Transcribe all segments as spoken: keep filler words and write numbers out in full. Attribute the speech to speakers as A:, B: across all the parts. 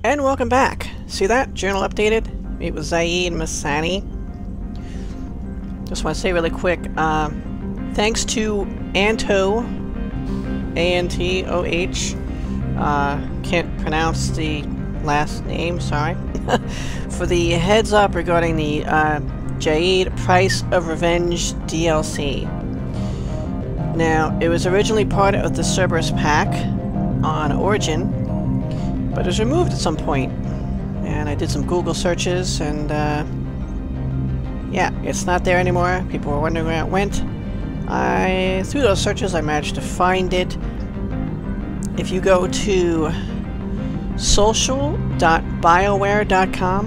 A: And welcome back. See that? Journal updated. It was Zaeed Masani. Just want to say really quick, um, thanks to Anto, A N T O H, uh, can't pronounce the last name, sorry, for the heads up regarding the uh, Zaeed Price of Revenge D L C. Now, it was originally part of the Cerberus pack on Origin, but it was removed at some point. And I did some Google searches, and uh, yeah, it's not there anymore. People were wondering where it went. I, through those searches, I managed to find it. If you go to social dot bioware dot com,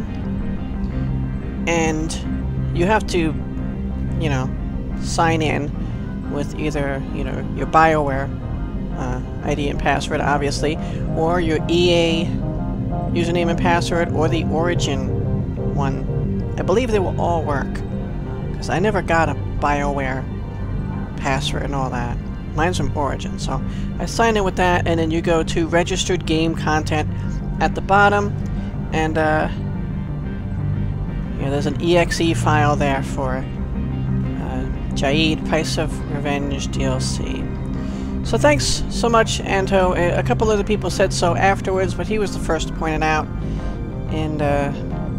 A: and you have to, you know, sign in with either, you know, your Bioware uh, I D and password, obviously, or your E A username and password, or the Origin one. I believe they will all work, because I never got a Bioware password and all that. Mine's from Origin, so I signed in with that, and then you go to registered game content at the bottom, and uh, yeah, there's an E X E file there for Zaeed Price of Revenge D L C. So thanks so much, Anto. A couple other people said so afterwards, but he was the first to point it out. And uh,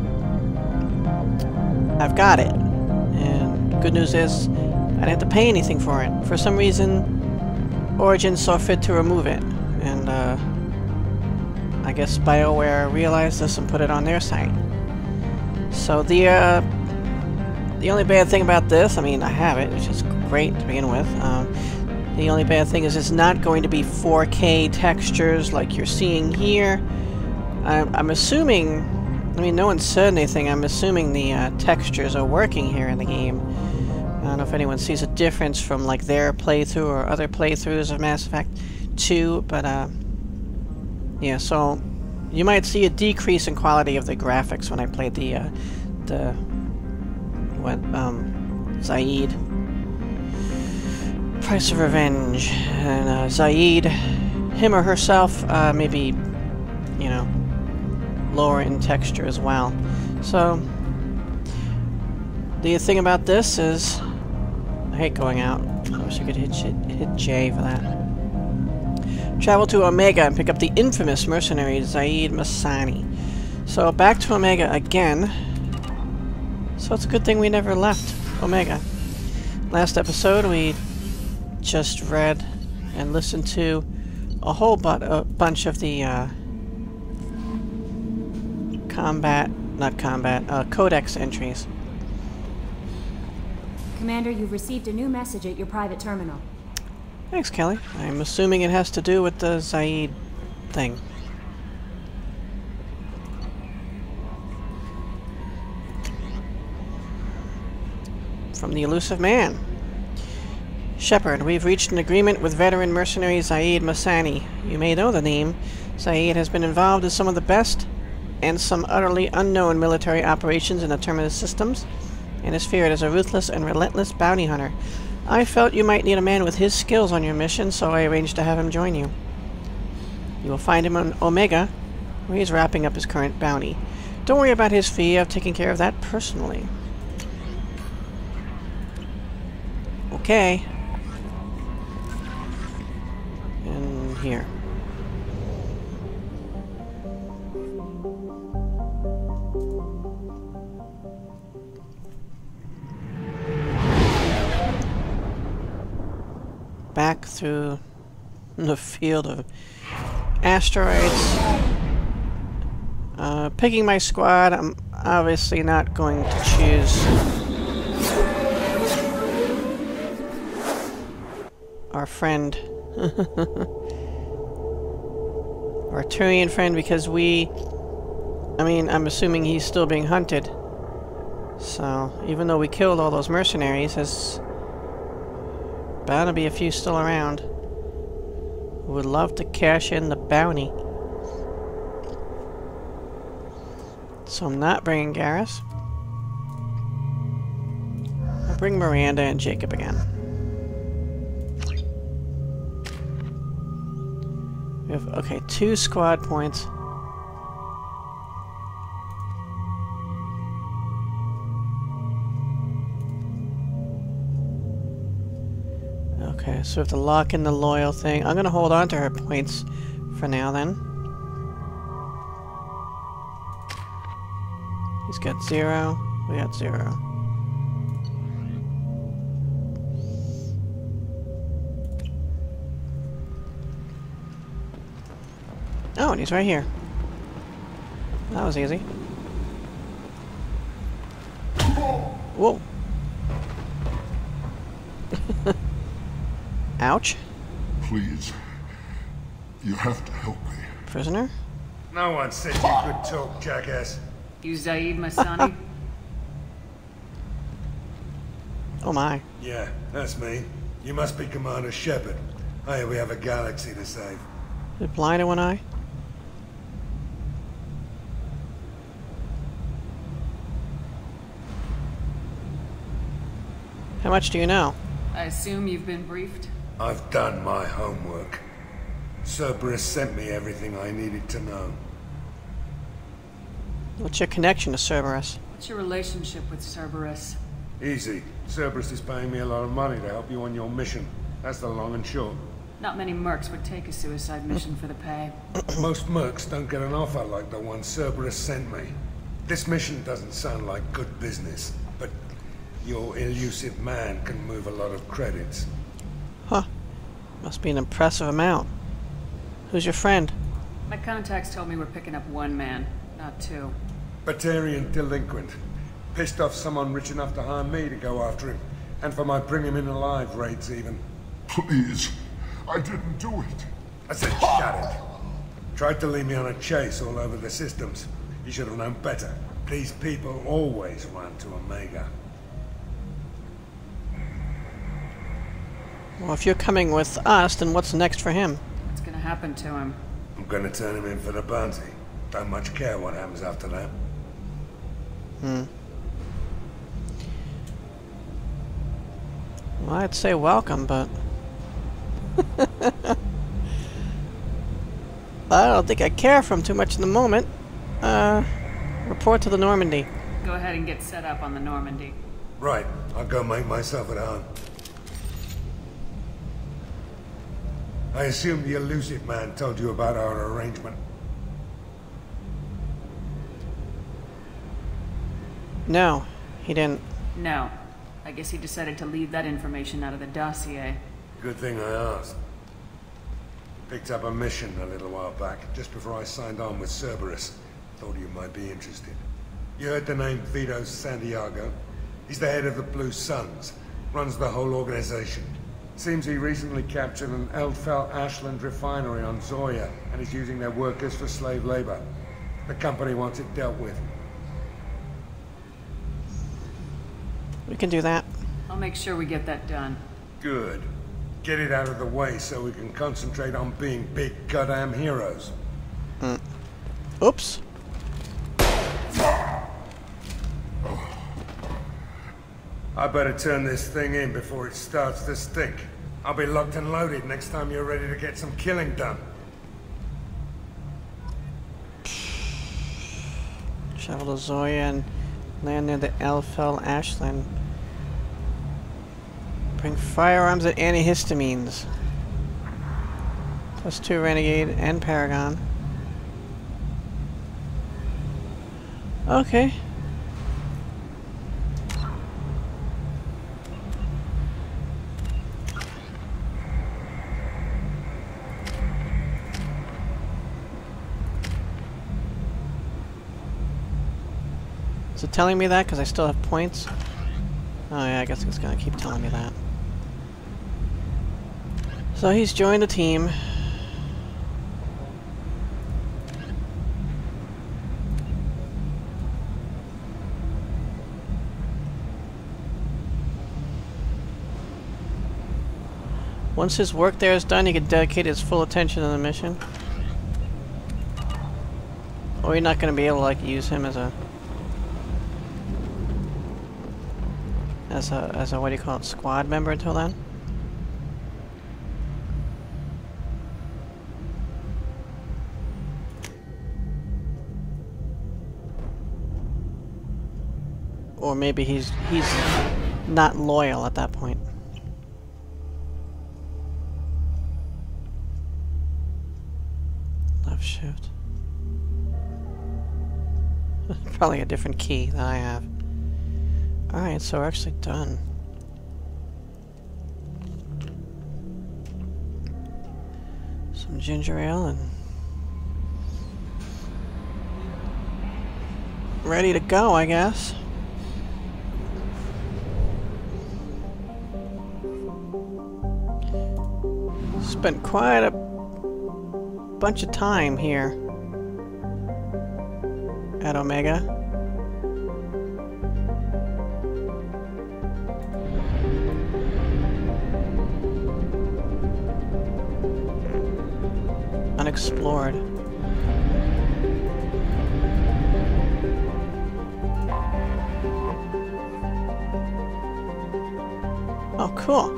A: I've got it. And the good news is, I didn't have to pay anything for it. For some reason, Origin saw fit to remove it. And uh, I guess BioWare realized this and put it on their site. So the... Uh, The only bad thing about this, I mean, I have it, which is great to begin with. Um, the only bad thing is it's not going to be four K textures like you're seeing here. I'm, I'm assuming, I mean, no one said anything, I'm assuming the uh, textures are working here in the game. I don't know if anyone sees a difference from, like, their playthrough or other playthroughs of Mass Effect two, but, uh, yeah, so you might see a decrease in quality of the graphics when I played the, uh, the... what, um, Zaeed Price of Revenge, and uh, Zaeed, him or herself, uh, maybe, you know, lower in texture as well. So, the thing about this is, I hate going out. I wish I could hit, hit J for that. Travel to Omega and pick up the infamous mercenary Zaeed Masani. So, back to Omega again. So it's a good thing we never left Omega. Last episode we just read and listened to a whole bu a bunch of the uh, combat, not combat, uh, codex entries.
B: Commander, you've received a new message at your private terminal.
A: Thanks, Kelly. I'm assuming it has to do with the Zaeed thing. From the elusive man. Shepard, we've reached an agreement with veteran mercenary Zaeed Masani. You may know the name. Zaeed has been involved in some of the best and some utterly unknown military operations in the Terminus systems, and is feared as a ruthless and relentless bounty hunter. I felt you might need a man with his skills on your mission, so I arranged to have him join you. You will find him on Omega, where he's wrapping up his current bounty. Don't worry about his fee, I've taken care of that personally. Okay. And here. Back through the field of asteroids. Uh, picking my squad, I'm obviously not going to choose our friend, our Turian friend, because we, I mean, I'm assuming he's still being hunted. So, even though we killed all those mercenaries, there's bound to be a few still around who would love to cash in the bounty. So I'm not bringing Garrus. I'll bring Miranda and Jacob again. We have, okay, two squad points. Okay, so we have to lock in the loyal thing. I'm gonna hold on to her points for now then. He's got zero. We got zero. Oh, and he's right here. That was easy. Whoa. Ouch.
C: Please. You have to help me.
A: Prisoner?
D: No one said you could talk, jackass.
E: You Zaeed Masani?
A: Oh my.
D: Yeah, that's me. You must be Commander Shepard. Hey, we have a galaxy to save.
A: Is it blind in one eye? How much do you know?
E: I assume you've been briefed?
D: I've done my homework. Cerberus sent me everything I needed to know.
A: What's your connection to Cerberus?
E: What's your relationship with Cerberus?
D: Easy. Cerberus is paying me a lot of money to help you on your mission. That's the long and short.
E: Not many mercs would take a suicide mission for the pay.
D: Most mercs don't get an offer like the one Cerberus sent me. This mission doesn't sound like good business, but your elusive man can move a lot of credits.
A: Huh. Must be an impressive amount. Who's your friend?
E: My contacts told me we're picking up one man, not two.
D: Batarian delinquent. Pissed off someone rich enough to hire me to go after him. And for my bring him in alive raids even.
C: Please. I didn't do it.
D: I said shut it. Tried to lead me on a chase all over the systems. You should have known better. These people always run to Omega.
A: Well, if you're coming with us, then what's next for him?
E: What's gonna happen to him?
D: I'm gonna turn him in for the bounty. Don't much care what happens after that.
A: Hmm. Well, I'd say welcome, but... I don't think I care for him too much in the moment. Uh, report to the Normandy.
E: Go ahead and get set up on the Normandy.
D: Right, I'll go make myself at home. I assume the elusive man told you about our arrangement.
A: No, he didn't.
E: No. I guess he decided to leave that information out of the dossier.
D: Good thing I asked. Picked up a mission a little while back, just before I signed on with Cerberus. Thought you might be interested. You heard the name Vito Santiago? He's the head of the Blue Suns. Runs the whole organization. Seems he recently captured an Eldfell Ashland refinery on Zoya, and is using their workers for slave labor. The company wants it dealt with.
A: We can do that.
E: I'll make sure we get that done.
D: Good. Get it out of the way so we can concentrate on being big goddamn heroes.
A: Mm. Oops.
D: I better turn this thing in before it starts to stink. I'll be locked and loaded next time you're ready to get some killing done.
A: Travel to Zoya and land near the Eldfell Ashland. Bring firearms and antihistamines. Plus two Renegade and Paragon. Okay. Is it telling me that because I still have points? Oh yeah, I guess it's gonna keep telling me that. So he's joined the team. Once his work there is done, he can dedicate his full attention to the mission. Or you're not gonna be able to like use him as a as a as a what do you call it, squad member until then? Or maybe he's he's not loyal at that point. left shift. Probably a different key than I have. Alright, so we're actually done. Some ginger ale and ready to go, I guess. Spent quite a bunch of time here at Omega. Unexplored. Oh, cool.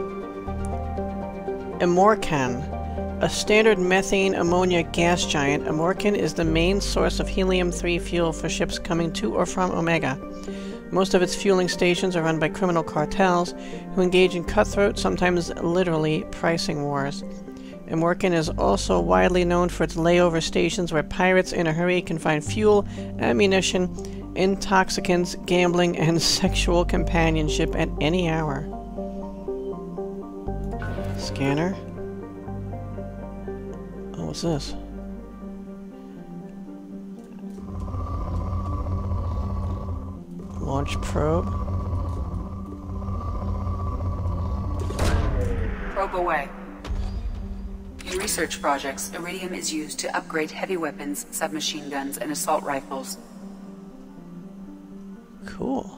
A: Amorcan. A standard methane ammonia gas giant, Amorcan is the main source of helium three fuel for ships coming to or from Omega. Most of its fueling stations are run by criminal cartels who engage in cutthroat, sometimes literally, pricing wars. Amorcan is also widely known for its layover stations where pirates in a hurry can find fuel, ammunition, intoxicants, gambling, and sexual companionship at any hour. Scanner. Oh, what's this? Launch probe.
F: Probe away. In research projects, iridium is used to upgrade heavy weapons, submachine guns, and assault rifles.
A: Cool.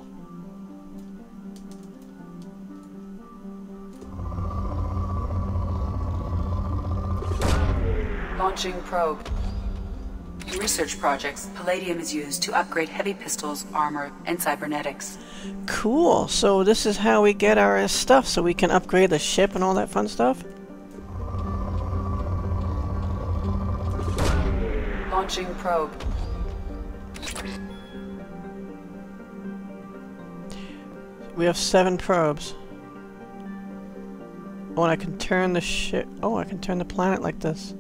F: Launching probe. In research projects, palladium is used to upgrade heavy pistols, armor, and cybernetics.
A: Cool. So this is how we get our stuff, so we can upgrade the ship and all that fun stuff?
F: Launching probe.
A: We have seven probes. Oh, and I can turn the ship... Oh, I can turn the planet like this.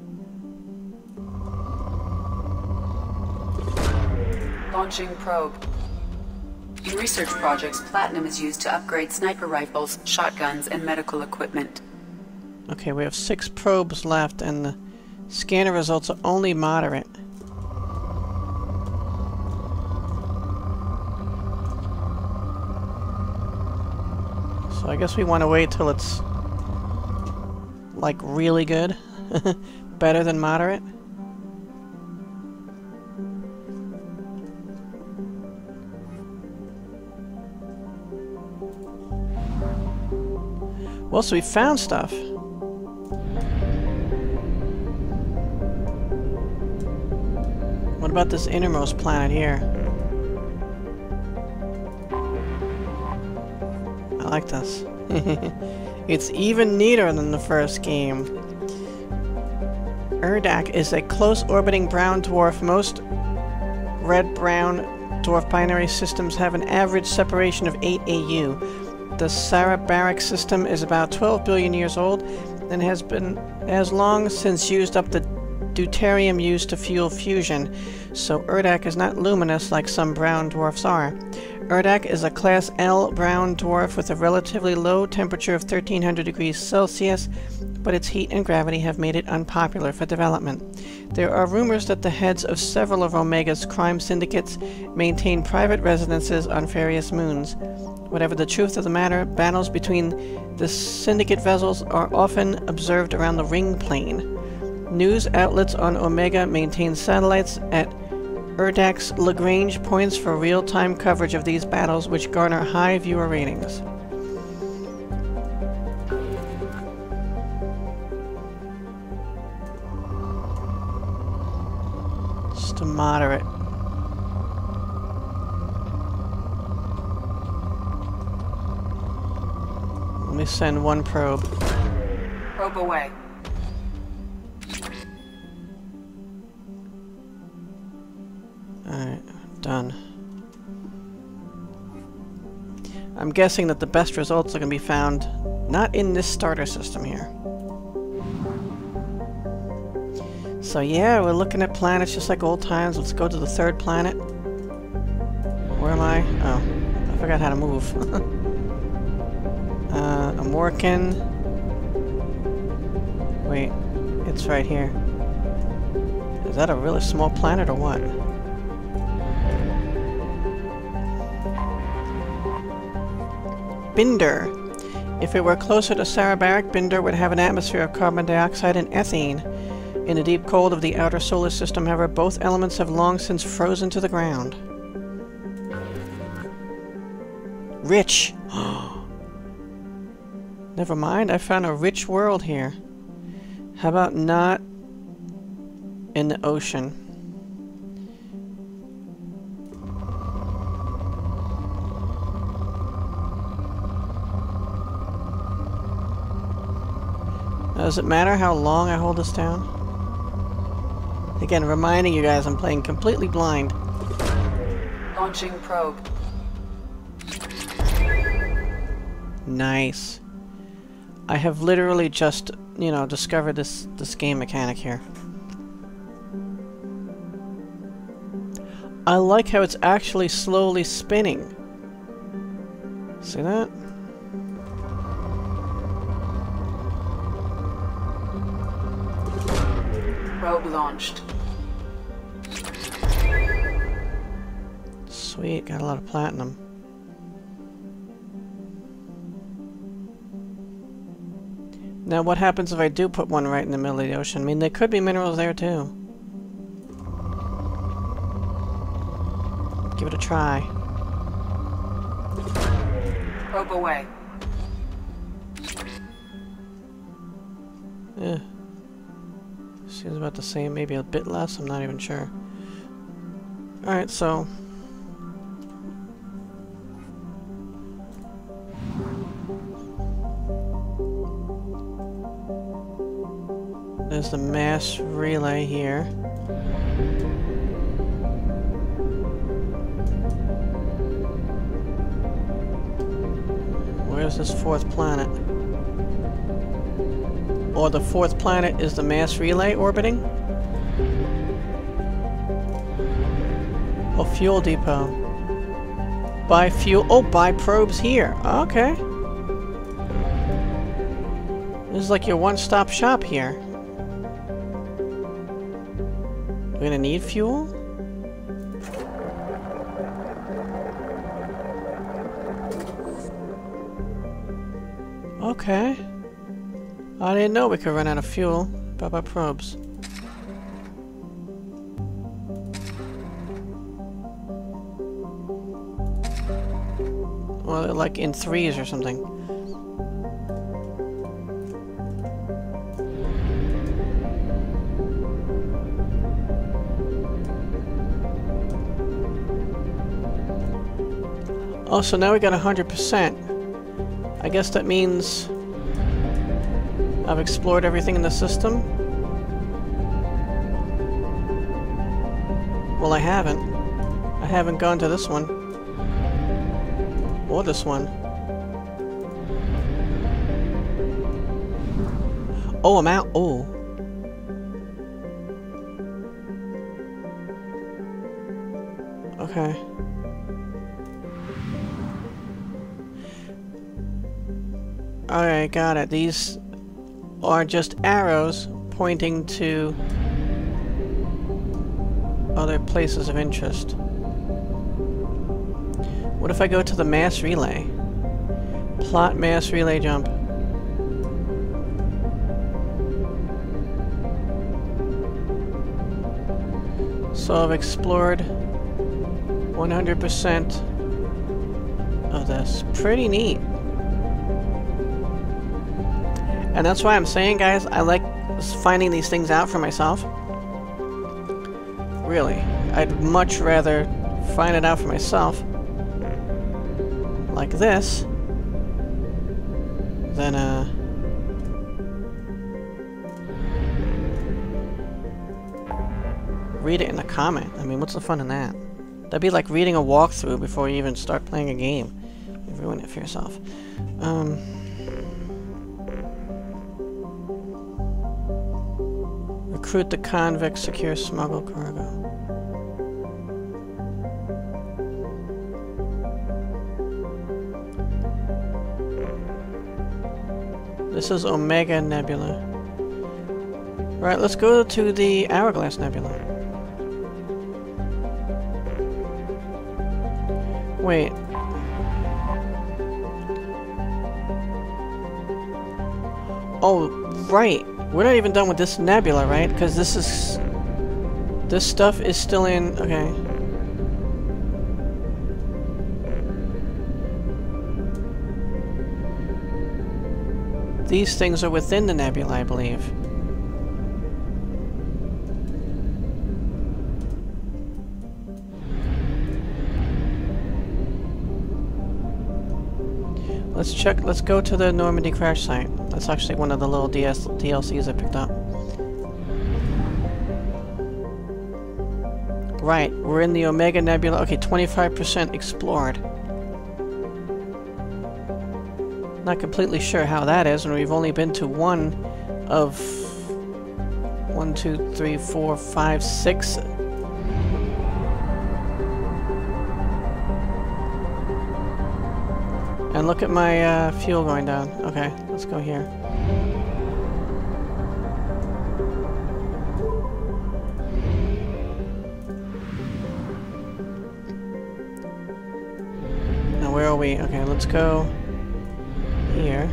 F: Launching probe. In research projects, platinum is used to upgrade sniper rifles, shotguns, and medical equipment.
A: Okay, we have six probes left, and the scanner results are only moderate. So I guess we want to wait till it's like really good. Better than moderate. Well, so we found stuff. What about this innermost planet here? I like this. It's even neater than the first game. Urdak is a close orbiting brown dwarf. Most red-brown dwarf binary systems have an average separation of eight A U. The Sarabaric system is about twelve billion years old and has been as long since used up the deuterium used to fuel fusion, so Urdak is not luminous like some brown dwarfs are. Urdak is a Class L brown dwarf with a relatively low temperature of thirteen hundred degrees Celsius, but its heat and gravity have made it unpopular for development. There are rumors that the heads of several of Omega's crime syndicates maintain private residences on various moons. Whatever the truth of the matter, battles between the syndicate vessels are often observed around the ring plane. News outlets on Omega maintain satellites at Urdak's Lagrange points for real-time coverage of these battles, which garner high viewer ratings. Just a moderate. Let me send one probe.
F: Probe away.
A: Alright, done. I'm guessing that the best results are going to be found not in this starter system here. So yeah, we're looking at planets just like old times. Let's go to the third planet. Where am I? Oh, I forgot how to move. uh, I'm working. Wait, it's right here. Is that a really small planet or what? Binder. If it were closer to Sarabaric, Binder would have an atmosphere of carbon dioxide and ethene. In the deep cold of the outer solar system, however, both elements have long since frozen to the ground. Rich! Never mind, I found a rich world here. How about not in the ocean? Does it matter how long I hold this down? Again, reminding you guys I'm playing completely blind.
F: Launching probe.
A: Nice. I have literally just, you know, discovered this, this game mechanic here. I like how it's actually slowly spinning. See that?
F: Probe launched.
A: Sweet, got a lot of platinum. Now what happens if I do put one right in the middle of the ocean? I mean, there could be minerals there too. Give it a try.
F: Probe away.
A: Yeah. Seems about the same, maybe a bit less, I'm not even sure. Alright, so... there's the mass relay here. Where's this fourth planet? Or the fourth planet is the mass relay orbiting? Oh, fuel depot. Buy fuel. Oh, buy probes here. Okay. This is like your one-stop shop here. We're gonna need fuel? Okay. I didn't know we could run out of fuel. About our probes. Well, they're like in threes or something. Oh, so now we got one hundred percent. I guess that means I've explored everything in the system. Well, I haven't. I haven't gone to this one. Or this one. Oh, I'm out. Oh. Okay. Alright, got it. These are just arrows pointing to other places of interest. What if I go to the mass relay? Plot mass relay jump. So I've explored one hundred percent of this. Pretty neat. And that's why I'm saying, guys, I like finding these things out for myself. Really. I'd much rather find it out for myself, like this, than, uh... read it in a comment. I mean, what's the fun in that? That'd be like reading a walkthrough before you even start playing a game. You ruin it for yourself. Um... recruit the convicts, secure smuggle cargo. This is Omega Nebula. Right, let's go to the Hourglass Nebula. Wait. Oh, right. We're not even done with this nebula, right? Because this is... This stuff is still in... Okay. These things are within the nebula, I believe. Let's check, let's go to the Normandy crash site. That's actually one of the little D S D L Cs I picked up. Right, we're in the Omega Nebula. Okay, twenty-five percent explored. Not completely sure how that is when we've only been to one of... One, two, three, four, five, six... And look at my uh, fuel going down. Okay, let's go here. Now where are we? Okay, let's go here.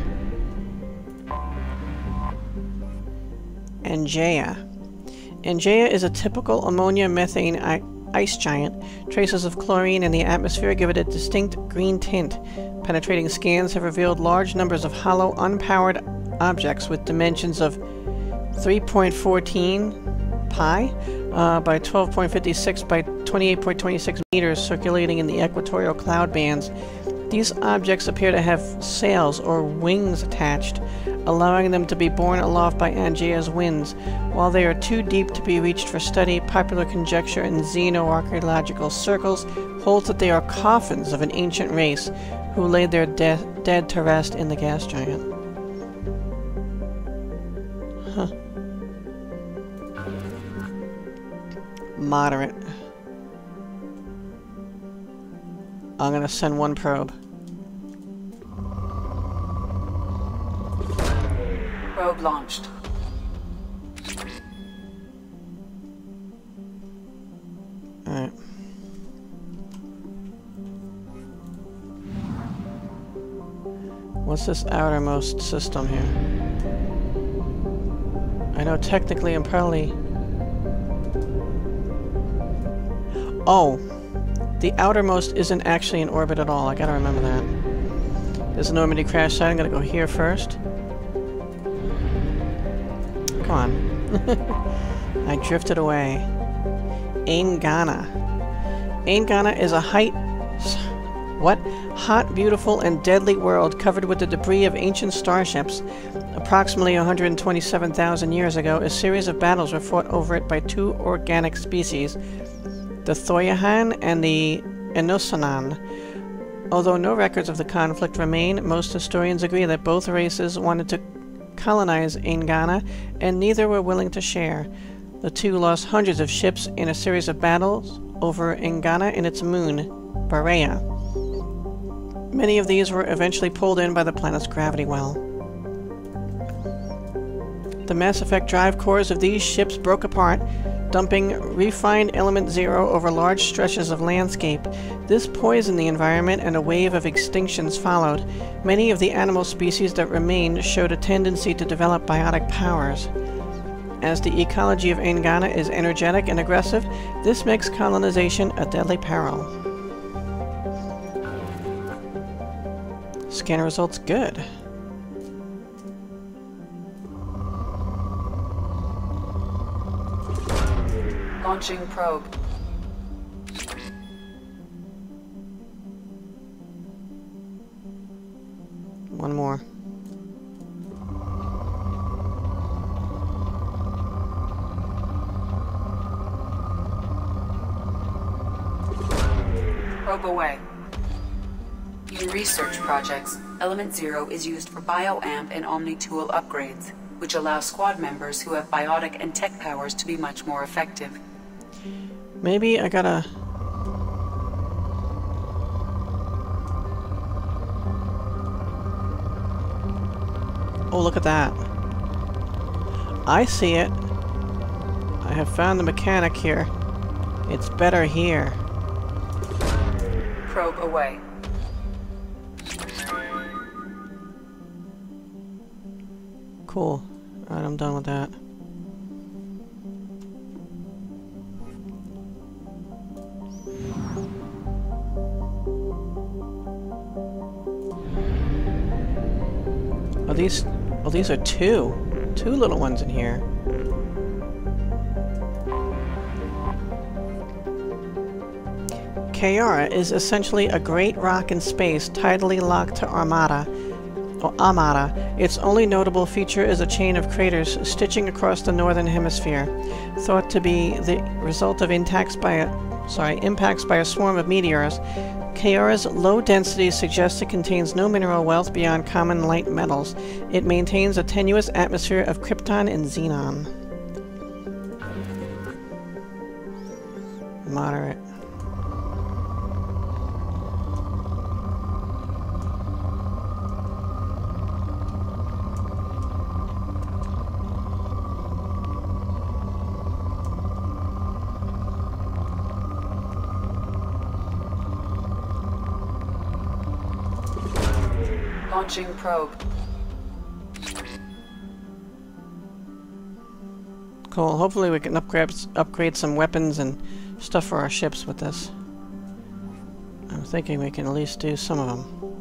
A: Angea. Angea is a typical ammonia methane I ice giant. Traces of chlorine in the atmosphere give it a distinct green tint. Penetrating scans have revealed large numbers of hollow, unpowered objects with dimensions of three point one four pi uh, by twelve point five six by twenty-eight point two six meters circulating in the equatorial cloud bands. These objects appear to have sails or wings attached, allowing them to be borne aloft by Angea's winds. While they are too deep to be reached for study, popular conjecture in xenoarchaeological circles holds that they are coffins of an ancient race who laid their de dead to rest in the gas giant. Huh. Moderate. I'm gonna send one probe.
F: Probe launched.
A: Alright. What's this outermost system here? I know technically I'm probably... Oh! The outermost isn't actually in orbit at all. I gotta remember that. There's a Normandy crash site. I'm gonna go here first. Come on. I drifted away. Aingana. Aingana is a height... What? Hot, beautiful, and deadly world covered with the debris of ancient starships. Approximately one hundred twenty-seven thousand years ago, a series of battles were fought over it by two organic species, the Thoyahan and the Enosanan. Although no records of the conflict remain, most historians agree that both races wanted to colonize Aingana, and neither were willing to share. The two lost hundreds of ships in a series of battles over Aingana and its moon, Barea. Many of these were eventually pulled in by the planet's gravity well. The Mass Effect drive cores of these ships broke apart, dumping refined element zero over large stretches of landscape. This poisoned the environment and a wave of extinctions followed. Many of the animal species that remained showed a tendency to develop biotic powers. As the ecology of Aingana is energetic and aggressive, this makes colonization a deadly peril. Scanner results good.
F: Launching probe.
A: One more.
F: Probe away. In research projects, Element Zero is used for bioamp and Omni-tool upgrades. which allow squad members who have biotic and tech powers to be much more effective.
A: Maybe I gotta... Oh, look at that. I see it. I have found the mechanic here. It's better here.
F: Probe away.
A: Cool. Alright, I'm done with that. Oh, these... Oh, these are two. Two little ones in here. Kayara is essentially a great rock in space, tidally locked to Armada. Or Amada. Its only notable feature is a chain of craters stitching across the northern hemisphere, thought to be the result of impacts by a, sorry, impacts by a swarm of meteors. Kayara's low density suggests it contains no mineral wealth beyond common light metals. It maintains a tenuous atmosphere of krypton and xenon. Moderate.
F: Launching probe.
A: Cool. Hopefully we can upgrade upgrade some weapons and stuff for our ships with this. I'm thinking we can at least do some of them.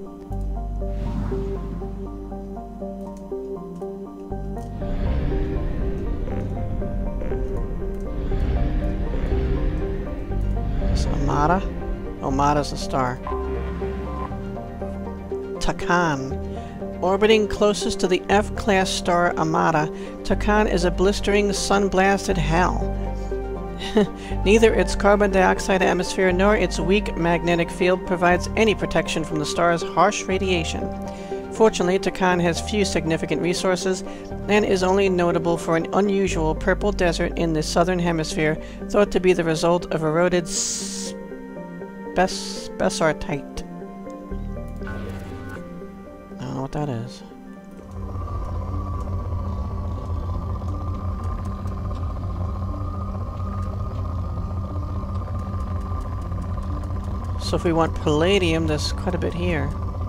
A: This Amada? Amada's a star. Takan. Orbiting closest to the F-class star Amada, Takan is a blistering, sun-blasted hell. Neither its carbon dioxide atmosphere nor its weak magnetic field provides any protection from the star's harsh radiation. Fortunately, Takan has few significant resources and is only notable for an unusual purple desert in the southern hemisphere, thought to be the result of eroded spes spessartite. I don't know what that is. So if we want palladium, there's quite a bit here.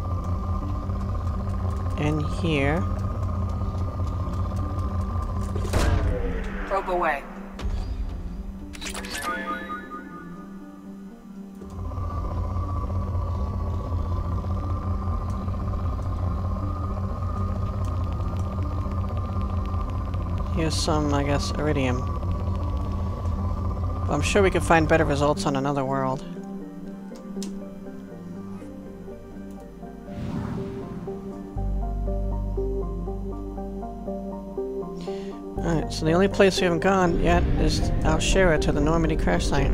A: And here.
F: Probe away.
A: Here's some, I guess, iridium. I'm sure we could find better results on another world. Alright, so the only place we haven't gone yet is Alshera to the Normandy crash site.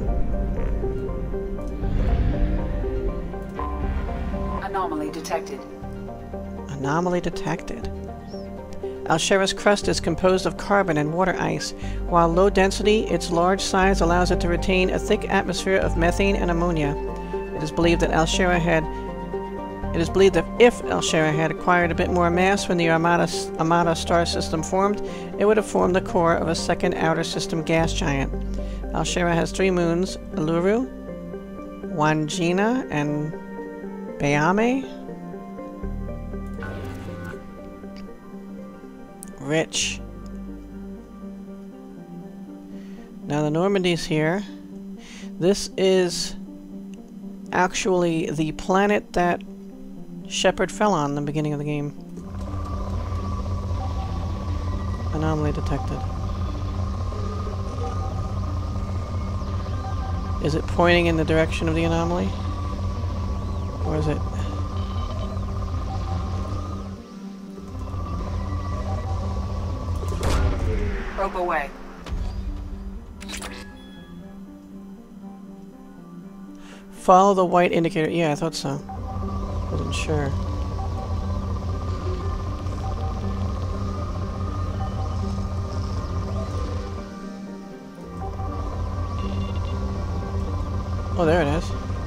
F: Anomaly detected.
A: Anomaly detected. Alshera's crust is composed of carbon and water ice. While low density, its large size allows it to retain a thick atmosphere of methane and ammonia. It is believed that Alshera had It is believed that if Alshera had acquired a bit more mass when the Armada, Armada star system formed, it would have formed the core of a second outer system gas giant. Alshera has three moons: Uluru, Wangina, and Bayame. Rich. Now the Normandy's here. This is actually the planet that Shepard fell on in the beginning of the game. Anomaly detected. Is it pointing in the direction of the anomaly? Or is it...
F: Probe away.
A: Follow the white indicator. Yeah, I thought so. Wasn't sure. Oh, there it is.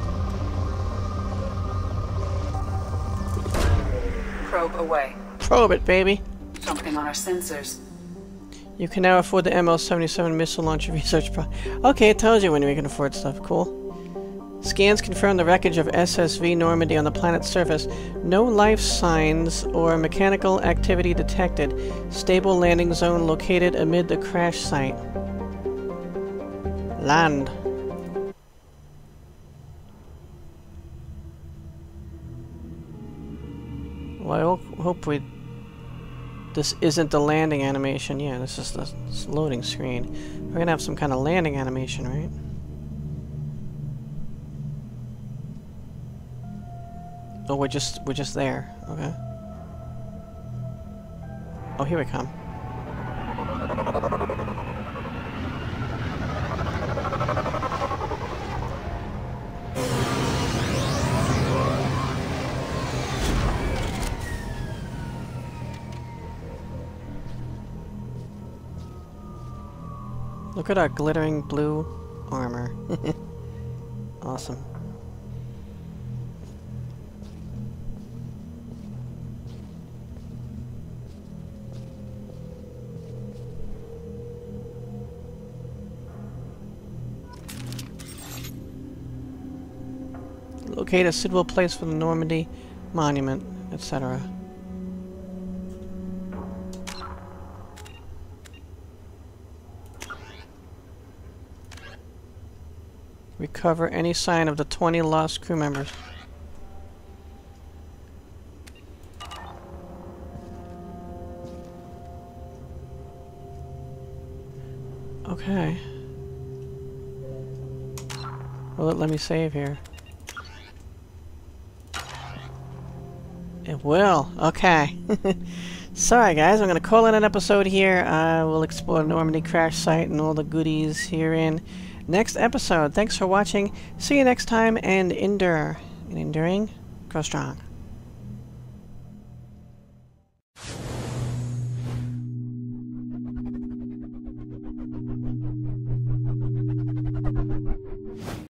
F: Probe away.
A: Probe it, baby.
F: Something on our sensors.
A: You can now afford the M L seventy-seven missile launcher research pro- Okay, it tells you when we can afford stuff. Cool. Scans confirm the wreckage of S S V Normandy on the planet's surface. No life signs or mechanical activity detected. Stable landing zone located amid the crash site. Land. Well, I ho- hope we... This isn't the landing animation. Yeah, this is the this loading screen. We're gonna have some kind of landing animation, right? Oh, we're just we're just there. Okay. Oh, here we come. Look at our glittering blue armor. Awesome. Locate a suitable place for the Normandy monument, et cetera. Recover any sign of the twenty lost crew members. Okay. Will it let me save here? It will. Okay. Sorry guys, I'm going to call it an episode here. Uh, we'll explore the Normandy crash site and all the goodies herein. Next episode. Thanks for watching. See you next time and endure. And enduring, grow strong.